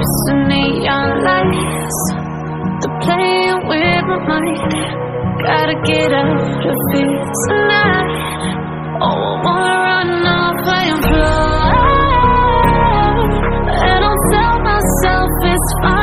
Eclipse the neon lights, they're playing with my mind. Gotta get out of here tonight. Oh, I wanna run off and fly, and I'll tell myself it's fine.